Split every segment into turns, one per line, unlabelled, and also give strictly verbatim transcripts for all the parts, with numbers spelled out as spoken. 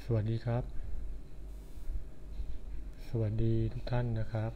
สวัสดีครับสวัสดีทุกท่านนะครับ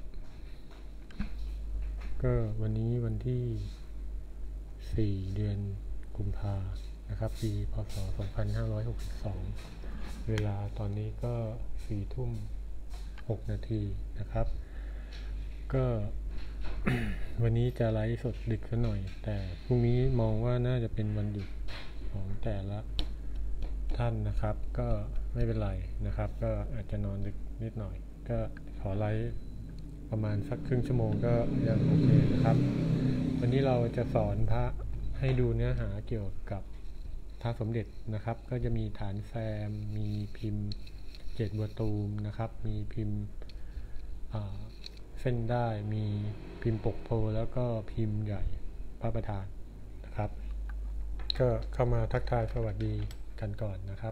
ก็วันนี้วันที่สี่เดือนกุมภานะครับปีพศสองพันห้าร้อยหกสิบสองเวลาตอนนี้ก็สี่ทุ่มหกนาทีนะครับก็วันนี้จะไลฟ์สดดึกซะหน่อยแต่พรุ่งนี้มองว่าน่าจะเป็นวันหยุดของแต่ละท่านนะครับก็ไม่เป็นไรนะครับก็อาจจะนอนดึกนิดหน่อยก็ขอไลฟ์ประมาณสักครึ่งชั่วโมงก็ยังโอเคนะครับวันนี้เราจะสอนพระให้ดูเนื้อหาเกี่ยวกับพระสมเด็จนะครับก็จะมีฐานแซมมีพิมพ์เจ็ดบัวตูมนะครับมีพิมพ์เส้นได้มีพิมพ์ปกโพแล้วก็พิมพ์ใหญ่พระประธานนะครับก็เข้ามาทักทายสวัสดีกันก่อนนะครับ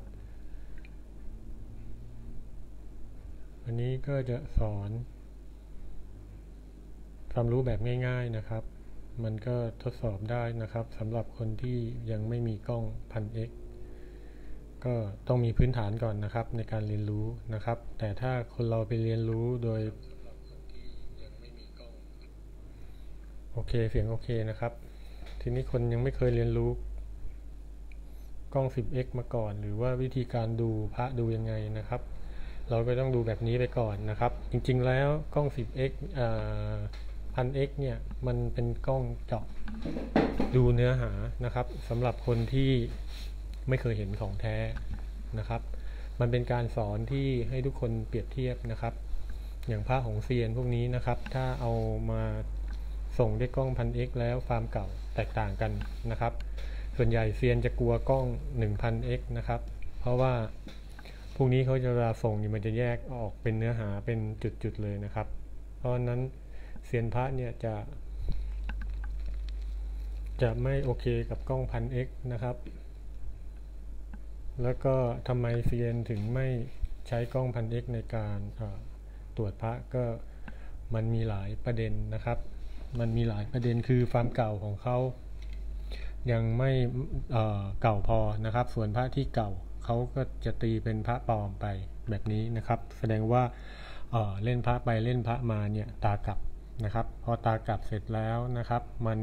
วันนี้ก็จะสอนความรู้แบบง่ายๆนะครับมันก็ทดสอบได้นะครับสำหรับคนที่ยังไม่มีกล้อง พัน เอ็กซ์ ก็ต้องมีพื้นฐานก่อนนะครับในการเรียนรู้นะครับแต่ถ้าคนเราไปเรียนรู้โดยโอเคเสียงโอเคนะครับทีนี้คนยังไม่เคยเรียนรู้กล้อง สิบเอ็กซ์ มาก่อนหรือว่าวิธีการดูพระดูยังไงนะครับเราก็ต้องดูแบบนี้ไปก่อนนะครับจริงๆแล้วกล้อง สิบเอ็กซ์ อ่า พัน เอ็กซ์ เนี่ยมันเป็นกล้องเจาะดูเนื้อหานะครับสำหรับคนที่ไม่เคยเห็นของแท้นะครับมันเป็นการสอนที่ให้ทุกคนเปรียบเทียบนะครับอย่างพระของเซียนพวกนี้นะครับถ้าเอามาส่งด้วยกล้อง พัน เอ็กซ์ แล้วฟาร์มเก่าแตกต่างกันนะครับส่วนใหญ่เซียนจะกลัวกล้อง หนึ่งพัน เอ็กซ์ นะครับเพราะว่าพวกนี้เขาจะเวลาส่งมันจะแยกออกเป็นเนื้อหาเป็นจุดๆเลยนะครับเพราะนั้นเซียนพระเนี่ยจะจะไม่โอเคกับกล้อง พัน เอ็กซ์ นะครับแล้วก็ทำไมเซียนถึงไม่ใช้กล้อง พัน เอ็กซ์ ในการตรวจพระก็มันมีหลายประเด็นนะครับมันมีหลายประเด็นคือฟาร์มเก่าของเขายังไม่เอ่อเก่าพอนะครับส่วนพระที่เก่าเขาก็จะตีเป็นพระปลอมไปแบบนี้นะครับแสดงว่าเอ่อเล่นพระไปเล่นพระมาเนี่ยตากลับนะครับพอตากลับเสร็จแล้วนะครับมัน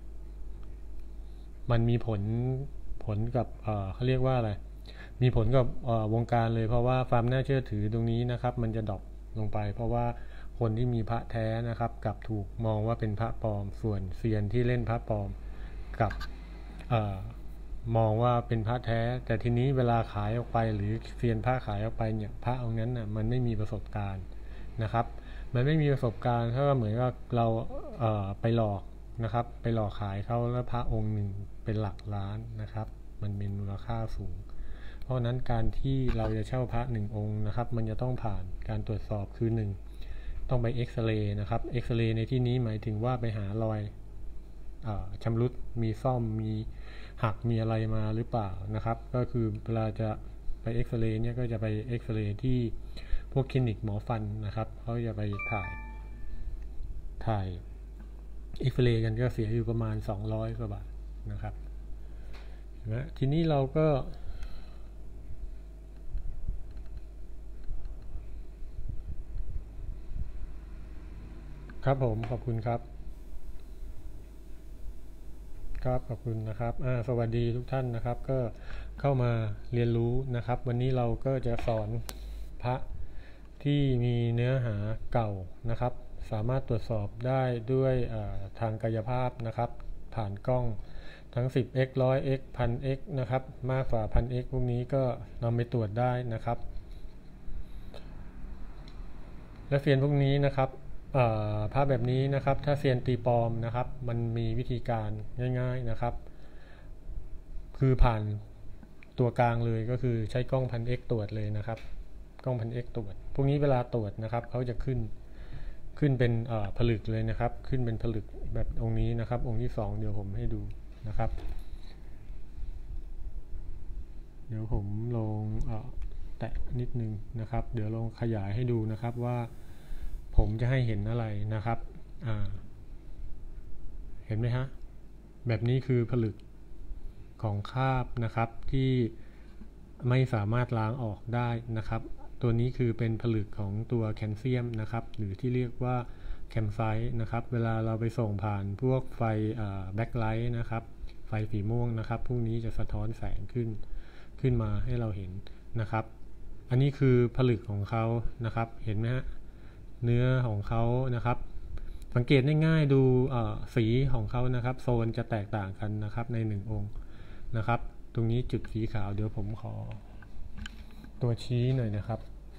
มันมีผลผลกับเอ่อเขาเรียกว่าอะไรมีผลกับวงการเลยเพราะว่าความน่าเชื่อถือตรงนี้นะครับมันจะดรอปลงไปเพราะว่าคนที่มีพระแท้นะครับกลับถูกมองว่าเป็นพระปลอมส่วนเซียนที่เล่นพระปลอมกับเอ่อมองว่าเป็นพระแท้แต่ทีนี้เวลาขายออกไปหรือเซียนพระขายออกไปเนี่ยพระองค์นั้นน่ะมันไม่มีประสบการณ์นะครับมันไม่มีประสบการณ์เท่ากับเหมือนกับเราเอ่อไปหลอกนะครับไปหลอกขายเขาแล้วพระองค์หนึ่งเป็นหลักล้านนะครับมันมีมูลค่าสูงเพราะนั้นการที่เราจะเช่าพระหนึ่งองค์นะครับมันจะต้องผ่านการตรวจสอบคือหนึ่งต้องไปเอ็กซเรย์นะครับเอ็กซเรย์ในที่นี้หมายถึงว่าไปหารอยชำรุดมีซ่อมมีหักมีอะไรมาหรือเปล่านะครับก็คือเวลาจะไปเอ็กซเรย์เนี่ยก็จะไปเอ็กซเรย์ที่พวกคลินิกหมอฟันนะครับเขาจะไปถ่ายถ่ายเอ็กซเรย์กันก็เสียอยู่ประมาณสองร้อยกว่าบาทนะครับนะทีนี้เราก็ครับผมขอบคุณครับครับขอบคุณนะครับสวัสดีทุกท่านนะครับก็เข้ามาเรียนรู้นะครับวันนี้เราก็จะสอนพระที่มีเนื้อหาเก่านะครับสามารถตรวจสอบได้ด้วยทางกายภาพนะครับผ่านกล้องทั้ง สิบเอ็กซ์ หนึ่งร้อยเอ็กซ์ หนึ่งพัน เอ็กซ์ นะครับมากกว่า หนึ่งพัน เอ็กซ์ พวกนี้ก็นำไปตรวจได้นะครับและเซียนพวกนี้นะครับภาพแบบนี้นะครับถ้าเซียนตีปลอมนะครับมันมีวิธีการง่ายๆนะครับคือผ่านตัวกลางเลยก็คือใช้กล้อง พัน เอ็กซ์ ตรวจเลยนะครับกล้อง พัน เอ็กซ์ ตรวจพวกนี้เวลาตรวจนะครับเขาจะขึ้นขึ้นเป็นผลึกเลยนะครับขึ้นเป็นผลึกแบบองค์นี้นะครับองค์ที่สองเดี๋ยวผมให้ดูนะครับเดี๋ยวผมลองแตะนิดนึงนะครับเดี๋ยวลองขยายให้ดูนะครับว่าผมจะให้เห็นอะไรนะครับเห็นไหมฮะแบบนี้คือผลึกของคราบนะครับที่ไม่สามารถล้างออกได้นะครับตัวนี้คือเป็นผลึกของตัวแคลเซียมนะครับหรือที่เรียกว่าแคมไซต์นะครับเวลาเราไปส่งผ่านพวกไฟแบ็คไลท์นะครับไฟสีม่วงนะครับพวกนี้จะสะท้อนแสงขึ้นขึ้นมาให้เราเห็นนะครับอันนี้คือผลึกของเขานะครับเห็นไหมฮะเนื้อของเขานะครับสังเกตได้ง่ายดูสีของเขานะครับโซนจะแตกต่างกันนะครับในหนึ่งองค์นะครับตรงนี้จุดสีขาวเดี๋ยวผมขอตัวชี้หน่อยนะครับ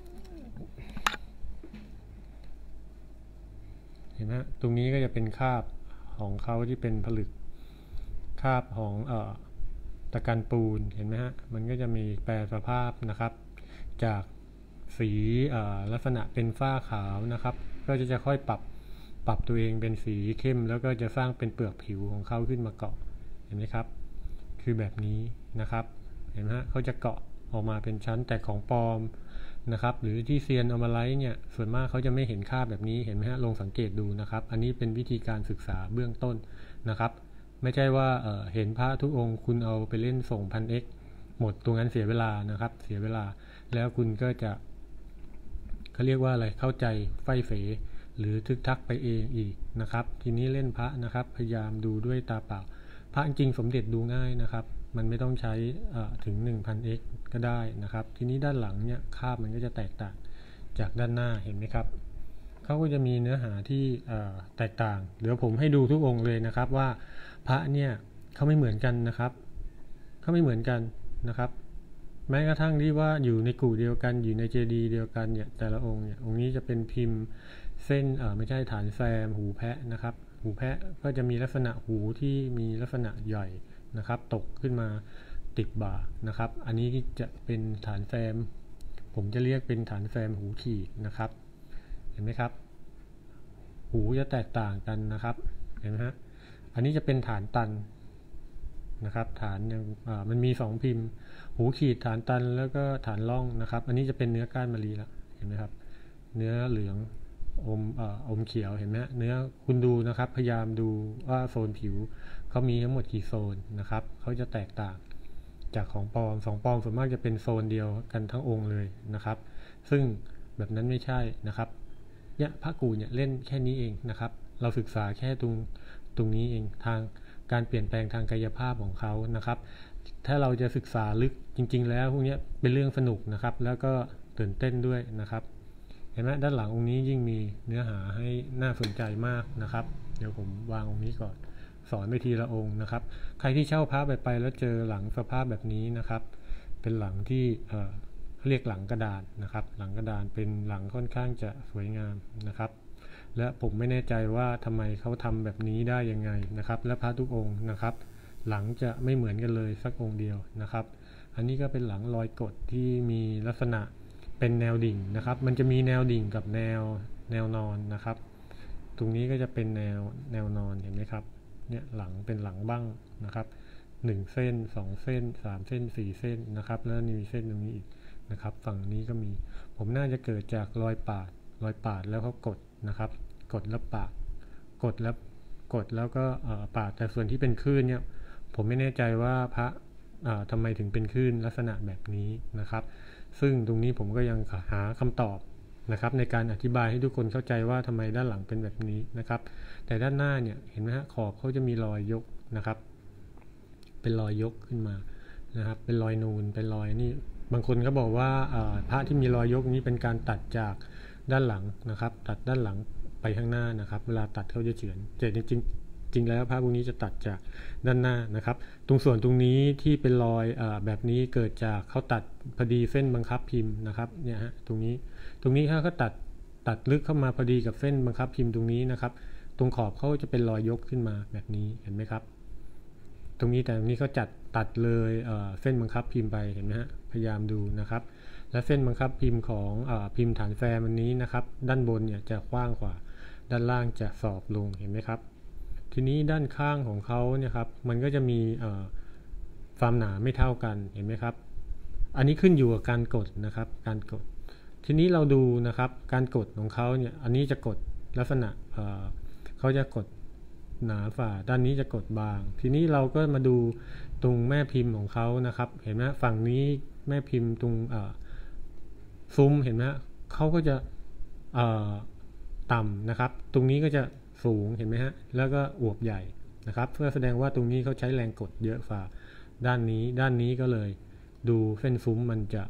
เห็นไหมตรงนี้ก็จะเป็นคราบของเขาที่เป็นผลึกคราบของเอ่อตะกันปูนเห็นไหมฮะมันก็จะมีแปรสภาพนะครับจากสีลักษณะเป็นฝ้าขาวนะครับก็จะจะค่อยปรับปรับตัวเองเป็นสีเข้มแล้วก็จะสร้างเป็นเปลือกผิวของเขาขึ้นมาเกาะเห็นไหมครับคือแบบนี้นะครับเห็นไหมฮะเขาจะเกาะออกมาเป็นชั้นแต่ของปลอมนะครับหรือที่เซียนเอามาไลท์เนี่ยส่วนมากเขาจะไม่เห็นคราบแบบนี้เห็นไหมฮะลองสังเกตดูนะครับอันนี้เป็นวิธีการศึกษาเบื้องต้นนะครับไม่ใช่ว่า เ, เห็นพระทุกองค์คุณเอาไปเล่นส่งพันเอ็กหมดตรงนั้นเสียเวลานะครับเสียเวลาแล้วคุณก็จะเขาเรียกว่าอะไรเข้าใจไฟเฟหรือทึกทักไปเองอีกนะครับทีนี้เล่นพระนะครับพยายามดูด้วยตาเปล่าพระจริงสมเด็จดูง่ายนะครับมันไม่ต้องใช้ถึง หนึ่งพันเอ็กซ์ ก็ได้นะครับทีนี้ด้านหลังเนี่ยคราบมันก็จะแตกต่างจากด้านหน้าเห็นไหมครับเขาก็จะมีเนื้อหาที่แตกต่างเดี๋ยวผมให้ดูทุกองค์เลยนะครับว่าพระเนี่ยเขาไม่เหมือนกันนะครับเขาไม่เหมือนกันนะครับแม้กระทั่งที่ว่าอยู่ในกู่เดียวกันอยู่ในเจดีย์เดียวกันเนี่ยแต่ละองค์เนี่ยองค์นี้จะเป็นพิมพ์เส้นไม่ใช่ฐานแซมหูแพะนะครับหูแพะก็จะมีลักษณะหูที่มีลักษณะใหญ่นะครับตกขึ้นมาติดบ่านะครับอันนี้จะเป็นฐานแซมผมจะเรียกเป็นฐานแซมหูขีดนะครับเห็นไหมครับหูจะแตกต่างกันนะครับเห็นไหมฮะอันนี้จะเป็นฐานตันนะครับฐานยังมันมีสองพิมพ์หูขีดฐานตันแล้วก็ฐานล่องนะครับอันนี้จะเป็นเนื้อก้านมะลิแล้วเห็นไหมครับเนื้อเหลืองอมออมเขียวเห็นไหมเนื้อคุณดูนะครับพยายามดูว่าโซนผิวเขามีทั้งหมดกี่โซนนะครับเขาจะแตกต่างจากของปลอมสองปลอมส่วนมากจะเป็นโซนเดียวกันทั้งองค์เลยนะครับซึ่งแบบนั้นไม่ใช่นะครับเนี่ยพระกูเนี่ยเล่นแค่นี้เองนะครับเราศึกษาแค่ตรงตรงนี้เองทางการเปลี่ยนแปลงทางกายภาพของเขานะครับถ้าเราจะศึกษาลึกจริงๆแล้วพวกนี้เป็นเรื่องสนุกนะครับแล้วก็ตื่นเต้นด้วยนะครับเห็นไหมด้านหลังองค์นี้ยิ่งมีเนื้อหาให้น่าสนใจมากนะครับเดี๋ยวผมวางองค์นี้ก่อนสอนไปทีละองค์นะครับใครที่เช่าพระไปไปแล้วเจอหลังสภาพแบบนี้นะครับเป็นหลังที่เอ่อเรียกหลังกระดานนะครับหลังกระดานเป็นหลังค่อนข้างจะสวยงามนะครับและผมไม่แน่ใจว่าทำไมเขาทำแบบนี้ได้ยังไงนะครับและพระทุกองค์นะครับหลังจะไม่เหมือนกันเลยสักองค์เดียวนะครับอันนี้ก็เป็นหลังรอยกดที่มีลักษณะเป็นแนวดิ่งนะครับมันจะมีแนวดิ่งกับแนวแนวนอนนะครับตรงนี้ก็จะเป็นแนวแนวนอนเห็นไหมครับเนี่ยหลังเป็นหลังบ้างนะครับหนึ่งเส้นสองเส้นสามเส้นสี่เส้นนะครับแล้วมีเส้นตรงนี้อีกนะครับฝั่งนี้ก็มีผมน่าจะเกิดจากรอยปาดรอยปาดแล้วเขากดนะครับกดแล้วปาดกดแล้วกดแล้วก็ปาดแต่ส่วนที่เป็นคลื่นเนี่ยผมไม่แน่ใจว่าพระทำไมถึงเป็นคลื่นลักษณะแบบนี้นะครับซึ่งตรงนี้ผมก็ยังหาคำตอบนะครับในการอธิบายให้ทุกคนเข้าใจว่าทำไมด้านหลังเป็นแบบนี้นะครับแต่ด้านหน้าเนี่ยเห็นไหมฮะขอบเขาจะมีรอยยกนะครับเป็นรอยยกขึ้นมานะครับเป็นรอยนูนเป็นรอยนี่บางคนก็บอกว่าพระที่มีรอยยกนี้เป็นการตัดจากด้านหลังนะครับตัดด้านหลังไปข้างหน้านะครับเวลาตัดเขาจะเฉือนแต่จริงจริงแล้วพระพวกนี้จะตัดจากด้านหน้านะครับตรงส่วนตรงนี้ที่เป็นรอยแบบนี้เกิดจากเขาตัดพอดีเส้นบังคับพิมพ์นะครับเนี่ยฮะตรงนี้ตรงนี้ถ้าเขาตัดตัดลึกเข้ามาพอดีกับเส้นบังคับพิมพ์ตรงนี้นะครับตรงขอบเขาจะเป็นรอยยกขึ้นมาแบบนี้เห็นไหมครับตรงนี้แต่ตรงนี้เขาจัดตัดเลยเอ่อเส้นบังคับพิมพ์ไปเห็นไหมฮะพยายามดูนะครับและเส้นบังคับพิมพ์ของเอ่อพิมพ์ฐานแฟร์มันนี้นะครับด้านบนเนี่ยจะกว้างกว่าด้านล่างจะสอบลงเห็นไหมครับทีนี้ด้านข้างของเขาเนี่ยครับมันก็จะมีความหนาไม่เท่ากันเห็นไหมครับอันนี้ขึ้นอยู่กับการกดนะครับการกดทีนี้เราดูนะครับการกดของเขาเนี่ยอันนี้จะกดลักษณะ เ, เขาจะกดหนาฝ่าด้านนี้จะกดบางทีนี้เราก็มาดูตรงแม่พิมพ์ของเขานะครับเห็นไหมฝั่งนี้แม่พิมพ์ตรงซุ้มเห็นไหมเขาก็จะต่ำนะครับตรงนี้ก็จะสูงเห็นไหมฮะแล้วก็อวบใหญ่นะครับเพื่อแสดงว่าตรงนี้เขาใช้แรงกดเยอะฝ่าด้านนี้ด้านนี้ก็เลยดูเส้นซุ้มมันจะ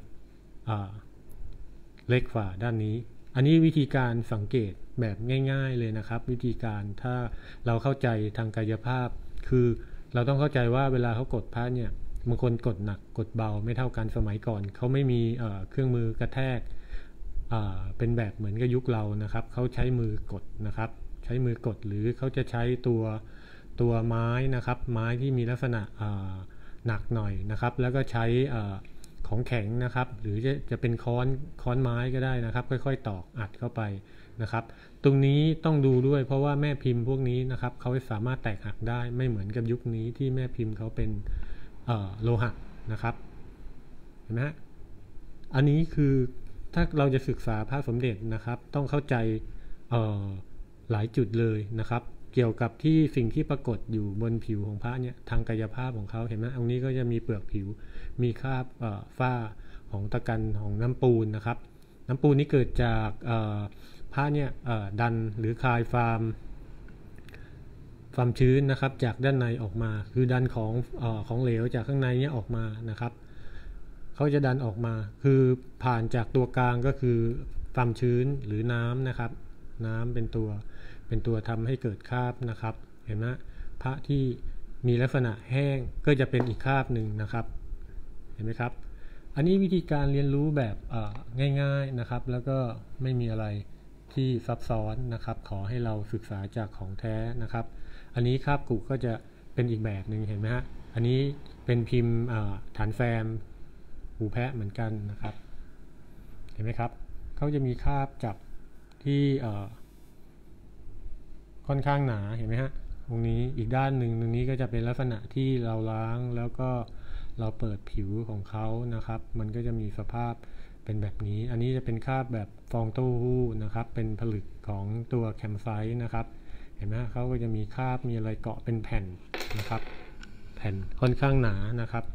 เล็กฝ่าด้านนี้อันนี้วิธีการสังเกตแบบง่ายๆเลยนะครับวิธีการถ้าเราเข้าใจทางกายภาพคือเราต้องเข้าใจว่าเวลาเขากดพระเนี่ยบางคนกดหนักกดเบาไม่เท่ากันสมัยก่อนเขาไม่มีเอ่อเครื่องมือกระแทกเป็นแบบเหมือนกับยุคเรานะครับเขาใช้มือกดนะครับใช้มือกดหรือเขาจะใช้ตัวตัวไม้นะครับไม้ที่มีลักษณะหนักหน่อยนะครับแล้วก็ใช้ของแข็งนะครับหรือจะจะเป็นค้อนค้อนไม้ก็ได้นะครับค่อยๆตอกอัดเข้าไปนะครับตรงนี้ต้องดูด้วยเพราะว่าแม่พิมพ์พวกนี้นะครับเขาสามารถแตกหักได้ไม่เหมือนกับยุคนี้ที่แม่พิมพ์เขาเป็นโลหะนะครับเห็นไหมฮะอันนี้คือถ้าเราจะศึกษาพระสมเด็จนะครับต้องเข้าใจหลายจุดเลยนะครับเกี่ยวกับที่สิ่งที่ปรากฏอยู่บนผิวของพระเนี่ยทางกายภาพของเขาเห็นไหมตรงนี้ก็จะมีเปลือกผิวมีคราบฝ้าของตะกันของน้ำปูนนะครับน้ำปูนนี้เกิดจากพระเนี่ยดันหรือคายฟาร์มความชื้นนะครับจากด้านในออกมาคือดันของเอ่อของเหลวจากข้างในเนี้ยออกมานะครับเขาจะดันออกมาคือผ่านจากตัวกลางก็คือความชื้นหรือน้ำนะครับน้ำเป็นตัวเป็นตัวทำให้เกิดคราบนะครับเห็นไหมพระที่มีลักษณะแห้งก็จะเป็นอีกคราบหนึ่งนะครับเห็นไหมครับอันนี้วิธีการเรียนรู้แบบง่ายๆนะครับแล้วก็ไม่มีอะไรที่ซับซ้อนนะครับขอให้เราศึกษาจากของแท้นะครับอันนี้คราบกุก็จะเป็นอีกแบบหนึ่งเห็นไหมฮะอันนี้เป็นพิมพ์ฐานแฟมหูแพะเหมือนกันนะครับเห็นไหมครับเขาจะมีคราบจับที่ค่อนข้างหนาเห็นไหมฮะตรงนี้อีกด้านหนึ่งตรงนี้ก็จะเป็นลักษณะที่เราล้างแล้วก็เราเปิดผิวของเขานะครับมันก็จะมีสภาพเป็นแบบนี้อันนี้จะเป็นคราบแบบฟองเต้าหู้นะครับเป็นผลึกของตัวแคมไซต์นะครับเห็นไหมเขาก็จะมีคราบมีอะไรเกาะเป็นแผ่นนะครับแผ่นค่อนข้างหนานะครับ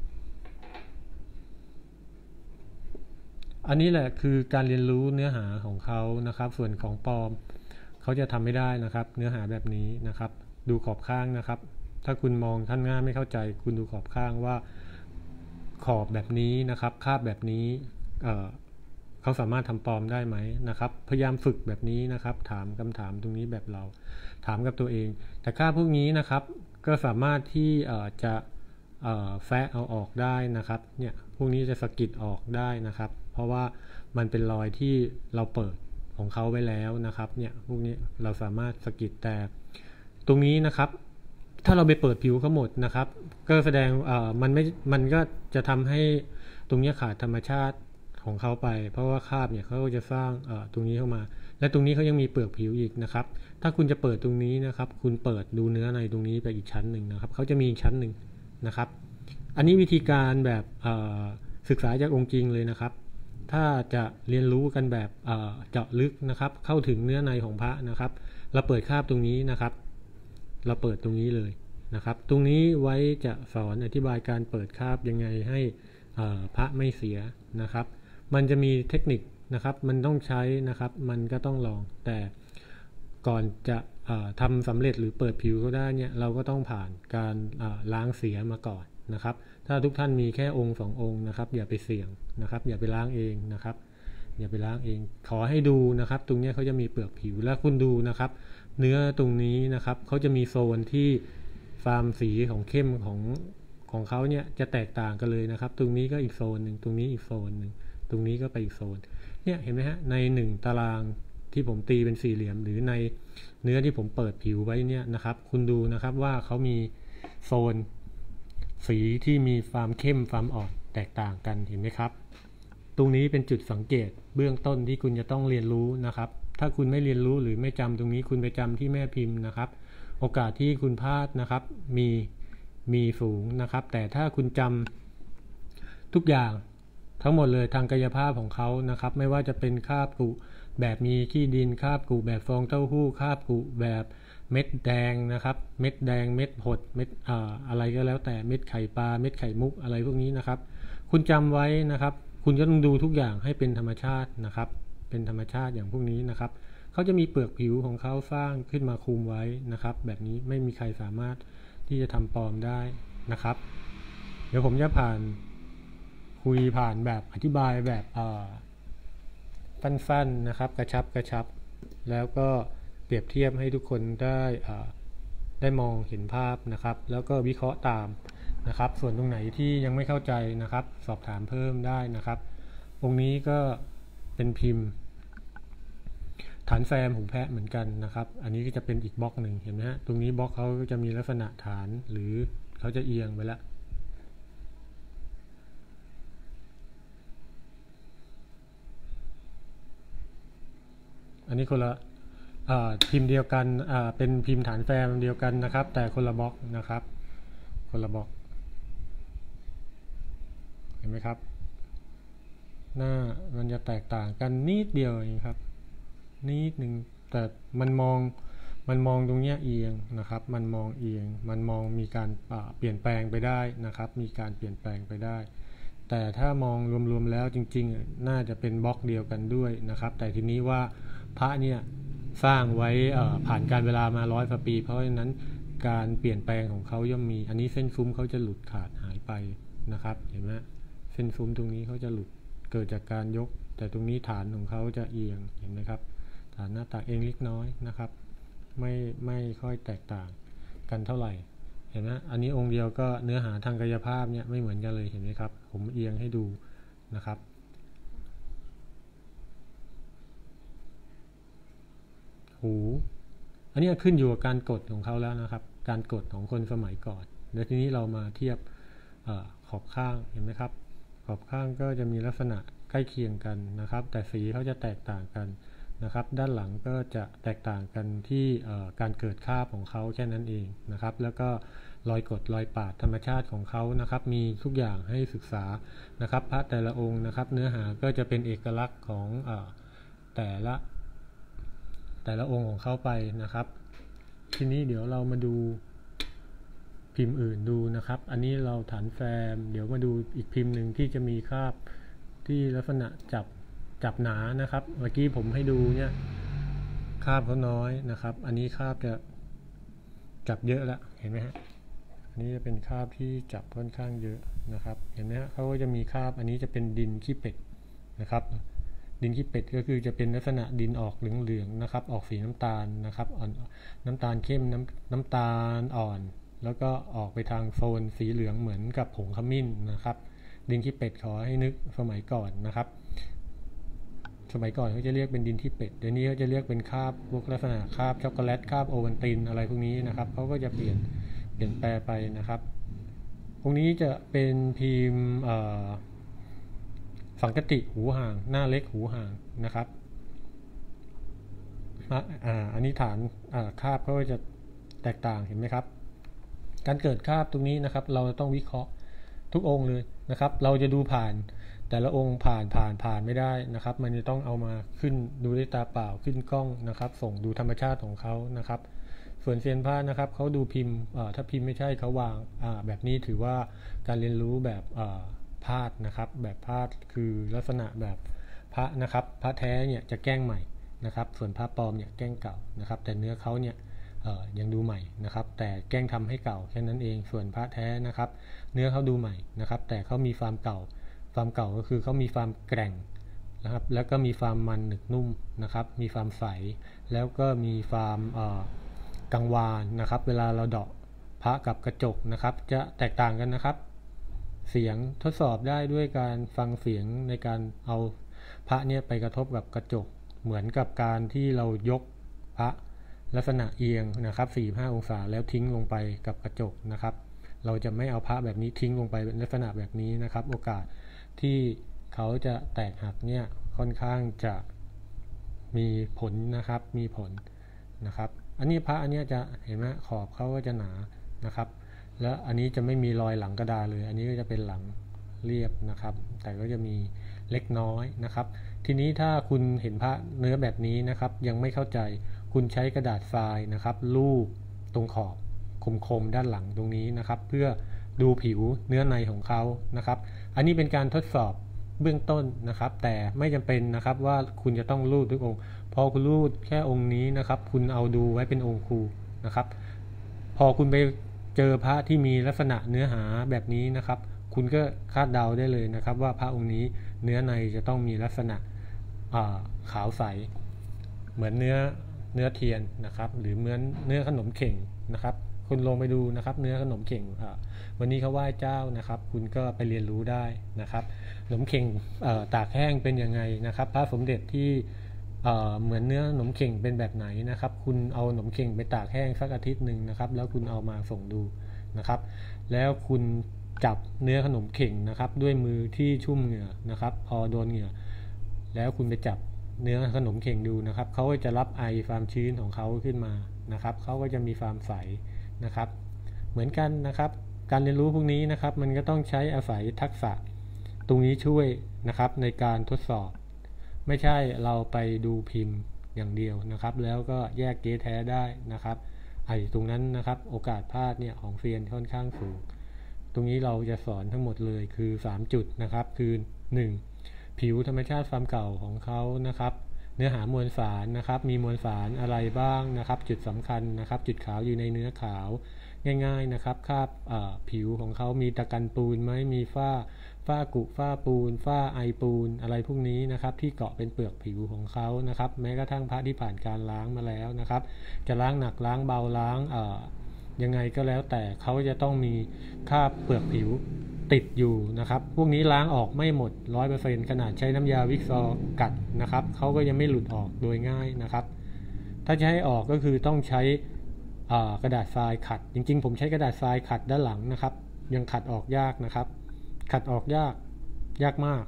อันนี้แหละคือการเรียนรู้เนื้อหาของเขานะครับส่วนของปลอมเขาจะทำไม่ได้นะครับเนื้อหาแบบนี้นะครับดูขอบข้างนะครับถ้าคุณมองท่านง่ายไม่เข้าใจคุณดูขอบข้างว่าขอบแบบนี้นะครับคาบแบบนี้ เอ่อ เขาสามารถทำปลอมได้ไหมนะครับพยายามฝึกแบบนี้นะครับถามคำถามตรงนี้แบบเราถามกับตัวเองแต่ค่าพวกนี้นะครับก็สามารถที่จะแฟะเอาออกได้นะครับเนี่ยพวกนี้จะสกิดออกได้นะครับเพราะว่ามันเป็นรอยที่เราเปิดของเขาไว้แล้วนะครับเนี่ยพวกนี้เราสามารถสกิดแต่ตรงนี้นะครับถ้าเราไปเปิดผิวเขาหมดนะครับก็แสดงมันไม่มันก็จะทำให้ตรงนี้ขาดธรรมชาติของเขาไปเพราะว่าคราบเนี่ยเขาจะสร้างตรงนี้เข้ามาและตรงนี้เขายังมีเปลือกผิวอีกนะครับถ้าคุณจะเปิดตรงนี้นะครับคุณเปิดดูเนื้อในตรงนี้ไปอีกชั้นหนึ่งนะครับเขาจะมีอีกชั้นหนึ่งนะครับอันนี้วิธีการแบบศึกษาจากองค์จริงเลยนะครับถ้าจะเรียนรู้กันแบบเจาะลึกนะครับเข้าถึงเนื้อในของพระนะครับเราเปิดคราบตรงนี้นะครับเราเปิดตรงนี้เลยนะครับตรงนี้ไว้จะสอนอธิบายการเปิดคราบยังไงให้พระไม่เสียนะครับมันจะมีเทคนิคนะครับมันต้องใช้นะครับมันก็ต้องลองแต่ก่อนจะทำสำเร็จหรือเปิดผิวก็ได้เนี่ยเราก็ต้องผ่านการล้างเสียมาก่อนนะครับถ้าทุกท่านมีแค่องค์สององค์นะครับอย่าไปเสี่ยงนะครับอย่าไปล้างเองนะครับอย่าไปล้างเองขอให้ดูนะครับตรงนี้เขาจะมีเปลือกผิวแล้วคุณดูนะครับเนื้อตรงนี้นะครับเขาจะมีโซนที่ฟาร์มสีของเข้มของของเขาเนี่ยจะแตกต่างกันเลยนะครับตรงนี้ก็อีกโซนหนึ่งตรงนี้อีกโซนหนึ่งตรงนี้ก็ไปอีกโซนเนี่ยเห็นไหมฮะในหนึ่งตารางที่ผมตีเป็นสี่เหลี่ยมหรือในเนื้อที่ผมเปิดผิวไว้เนี่ยนะครับคุณดูนะครับว่าเขามีโซนสีที่มีความเข้มความอ่อนแตกต่างกันเห็นไหมครับตรงนี้เป็นจุดสังเกตเบื้องต้นที่คุณจะต้องเรียนรู้นะครับถ้าคุณไม่เรียนรู้หรือไม่จำตรงนี้คุณไปจำที่แม่พิมพ์นะครับโอกาสที่คุณพลาดนะครับมีมีสูงนะครับแต่ถ้าคุณจำทุกอย่างทั้งหมดเลยทางกายภาพของเขานะครับไม่ว่าจะเป็นคราบกุแบบมีขี้ดินคราบกุแบบฟองเต้าหู้คราบกุแบบเม็ดแดงนะครับเม็ดแดงเม็ดหดเม็ดอ่าอะไรก็แล้วแต่เม็ดไข่ปลาเม็ดไข่มุกอะไรพวกนี้นะครับคุณจำไว้นะครับคุณก็ต้องดูทุกอย่างให้เป็นธรรมชาตินะครับเป็นธรรมชาติอย่างพวกนี้นะครับเขาจะมีเปลือกผิวของเขาสร้างขึ้นมาคุมไว้นะครับแบบนี้ไม่มีใครสามารถที่จะทำปลอมได้นะครับเดี๋ยวผมจะผ่านคุยผ่านแบบอธิบายแบบสั้นๆนะครับกระชับกระชับแล้วก็เปรียบเทียบให้ทุกคนได้ได้มองเห็นภาพนะครับแล้วก็วิเคราะห์ตามนะครับส่วนตรงไหนที่ยังไม่เข้าใจนะครับสอบถามเพิ่มได้นะครับตรงนี้ก็เป็นพิมพ์ฐานแซมหูแพะเหมือนกันนะครับอันนี้ก็จะเป็นอีกบล็อกหนึ่งเห็นไหมฮะตรงนี้บล็อกเขาจะมีลักษณะฐานหรือเขาจะเอียงไปแล้วอันนี้คนละพิมพ์เดียวกันเป็นพิมพ์ฐานแซมเดียวกันนะครับแต่คนละบล็อกนะครับคนละบล็อกเห็นไหมครับหน้ามันจะแตกต่างกันนิดเดียวเองครับนิดหนึ่งแต่มันมองมันมองตรงนี้เอียงนะครับมันมองเอียงมันมองมีการเปลี่ยนแปลงไปได้นะครับมีการเปลี่ยนแปลงไปได้แต่ถ้ามองรวมๆแล้วจริงๆน่าจะเป็นบล็อกเดียวกันด้วยนะครับแต่ทีนี้ว่าพระเนี่ยสร้างไว้ผ่านการเวลามาร้อยกว่าปีเพราะฉะนั้นการเปลี่ยนแปลงของเขาย่อมมีอันนี้เส้นซุ้มเขาจะหลุดขาดหายไปนะครับเห็นไหมเส้นซุ้มตรงนี้เขาจะหลุดเกิดจากการยกแต่ตรงนี้ฐานของเขาจะเอียงเห็นไหมครับฐานหน้าตักเองเล็กน้อยนะครับไม่ไม่ค่อยแตกต่างกันเท่าไหร่เห็นไหมอันนี้องค์เดียวก็เนื้อหาทางกายภาพเนี่ยไม่เหมือนกันเลยเห็นไหมครับผมเอียงให้ดูนะครับหูอันนี้ขึ้นอยู่กับการกดของเขาแล้วนะครับการกดของคนสมัยก่อนแล้วทีนี้เรามาเทียบอขอบข้างเห็นไหมครับขอบข้างก็จะมีลักษณะใกล้เคียงกันนะครับแต่สีเขาจะแตกต่างกันนะครับด้านหลังก็จะแตกต่างกันที่การเกิดคราบของเขาแค่นั้นเองนะครับแล้วก็รอยกดรอยปาดธรรมชาติของเขานะครับมีทุกอย่างให้ศึกษานะครับพระแต่ละองค์นะครับเนื้อหาก็จะเป็นเอกลักษณ์ของแต่ละแต่ละองค์ของเขาไปนะครับทีนี้เดี๋ยวเรามาดูพิมพ์อื่นดูนะครับอันนี้เราฐานแฟมเดี๋ยวมาดูอีกพิมพ์หนึ่งที่จะมีคราบที่ลักษณะจับจับหนานะครับเมื่อกี้ผมให้ดูเนี่ยคราบเขาน้อยนะครับอันนี้คราบจะจับเยอะแล้วเห็นไหมฮะอันนี้จะเป็นคราบที่จับค่อนข้างเยอะนะครับเห็นไหมฮะเขาก็จะมีคราบอันนี้จะเป็นดินขี้เป็ดนะครับดินขี้เป็ดก็คือจะเป็นลักษณะดินออกเหลืองๆนะครับออกสีน้ำตาลนะครับอ่อนน้ำตาลเข้มน้ำน้ำตาลอ่อนแล้วก็ออกไปทางโซนสีเหลืองเหมือนกับผงขมิ้นนะครับดินขี้เป็ดขอให้นึกสมัยก่อนนะครับสมัยก่อนเขาจะเรียกเป็นดินขี้เป็ดเดี๋ยวนี้เขาจะเรียกเป็นคราบพวกลักษณะคราบช็อกโกแลตคราบโอวัลตินอะไรพวกนี้นะครับเขาก็จะเปลี่ยนเปลี่ยนแปลไปนะครับพวกนี้จะเป็นพิมพ์สังกติหูห่างหน้าเล็กหูห่างนะครับอ่าอันนี้ฐานคราบก็จะแตกต่างเห็นไหมครับการเกิดคราบตรงนี้นะครับเราต้องวิเคราะห์ทุกองค์เลยนะครับเราจะดูผ่านแต่ละองค์ผ่านผ่านผ่านไม่ได้นะครับมันจะต้องเอามาขึ้นดูด้วยตาเปล่าขึ้นกล้องนะครับส่งดูธรรมชาติของเขานะครับส่วนเซียนพระนะครับเขาดูพิมพ์ถ้าพิมพ์ไม่ใช่เขาวางแบบนี้ถือว่าการเรียนรู้แบบพลาดนะครับแบบพลาดคือลักษณะแบบพระนะครับพระแท้เนี่ยจะแกล้งใหม่นะครับส่วนพระปลอมเนี่ยแกล้งเก่านะครับแต่เนื้อเขาเนี่ยยังดูใหม่นะครับแต่แกล้งทำให้เก่าแค่นั้นเองส่วนพระแท้นะครับเนื้อเขาดูใหม่นะครับแต่เขามีความเก่าความเก่าก็คือเขามีความแกร่งนะครับแล้วก็มีความมันหนึบนุ่มนะครับมีความใสแล้วก็มีความกังวานนะครับเวลาเราเดาะพระกับกระจกนะครับจะแตกต่างกันนะครับเสียงทดสอบได้ด้วยการฟังเสียงในการเอาพระเนี่ยไปกระทบกับกระจกเหมือนกับการที่เรายกพระลักษณะเอียงนะครับสี่สิบห้าองศาแล้วทิ้งลงไปกับกระจกนะครับเราจะไม่เอาพระแบบนี้ทิ้งลงไปลักษณะแบบนี้นะครับโอกาสที่เขาจะแตกหักเนี่ยค่อนข้างจะมีผลนะครับมีผลนะครับอันนี้พระอันนี้จะเห็นไหมขอบเขาก็จะหนานะครับแล้วอันนี้จะไม่มีรอยหลังกระดาษเลยอันนี้ก็จะเป็นหลังเรียบนะครับแต่ก็จะมีเล็กน้อยนะครับทีนี้ถ้าคุณเห็นพระเนื้อแบบนี้นะครับยังไม่เข้าใจคุณใช้กระดาษทรายนะครับลูบตรงขอบคมๆด้านหลังตรงนี้นะครับเพื่อดูผิวเนื้อในของเขานะครับอันนี้เป็นการทดสอบเบื้องต้นนะครับแต่ไม่จำเป็นนะครับว่าคุณจะต้องรูดทุกองค์พอคุณรูดแค่องค์นี้นะครับคุณเอาดูไว้เป็นองค์ครูนะครับพอคุณไปเจอพระที่มีลักษณะเนื้อหาแบบนี้นะครับคุณก็คาดเดาได้เลยนะครับว่าพระองค์นี้เนื้อในจะต้องมีลักษณะขาวใสเหมือนเนื้อเนื้อเทียนนะครับหรือเหมือนเนื้อขนมเข่งนะครับคุณลงไปดูนะครับเนื้อขนมเข่งวันนี้เขาไหว้เจ้านะครับคุณก็ไปเรียนรู้ได้นะครับขนมเข่งตากแห้งเป็นยังไงนะครับพระสมเด็จที่เหมือนเนื้อขนมเข่งเป็นแบบไหนนะครับคุณเอาขนมเข่งไปตากแห้งสักอาทิตย์หนึ่งนะครับแล้วคุณเอามาส่งดูนะครับแล้วคุณจับเนื้อขนมเข่งนะครับด้วยมือที่ชุ่มเหงื่อนะครับพอโดนเหงื่อแล้วคุณไปจับเนื้อขนมเข่งดูนะครับเขาก็จะรับไอความชื้นของเขาขึ้นมานะครับเขาก็จะมีความใสนะครับเหมือนกันนะครับการเรียนรู้พวกนี้นะครับมันก็ต้องใช้อาศัยทักษะตรงนี้ช่วยนะครับในการทดสอบไม่ใช่เราไปดูพิมพ์อย่างเดียวนะครับแล้วก็แยกเก๊แท้ได้นะครับไอ้ตรงนั้นนะครับโอกาสพลาดเนี่ยของเซียนค่อนข้างสูงตรงนี้เราจะสอนทั้งหมดเลยคือสามจุดนะครับคือหนึ่งผิวธรรมชาติความเก่าของเขานะครับเนื้อหามวลสารนะครับมีมวลสารอะไรบ้างนะครับจุดสำคัญนะครับจุดขาวอยู่ในเนื้อขาวง่ายๆนะครับคราบผิวของเขามีตะกันปูนไหมมีฝ้าฝ้ากุฝ้าปูนฝ้าไอปูนอะไรพวกนี้นะครับที่เกาะเป็นเปลือกผิวของเขานะครับแม้กระทั่งพระที่ผ่านการล้างมาแล้วนะครับจะล้างหนักล้างเบาล้างยังไงก็แล้วแต่เขาจะต้องมีคราบเปลือกผิวติดอยู่นะครับพวกนี้ล้างออกไม่หมด ร้อยเปอร์เซ็นต์ ขนาดใช้น้ำยาวิกซอกัดนะครับเขาก็ยังไม่หลุดออกโดยง่ายนะครับถ้าจะให้ออกก็คือต้องใช้กระดาษทรายขัดจริงๆผมใช้กระดาษทรายขัดด้านหลังนะครับยังขัดออกยากนะครับขัดออกยากยากมาก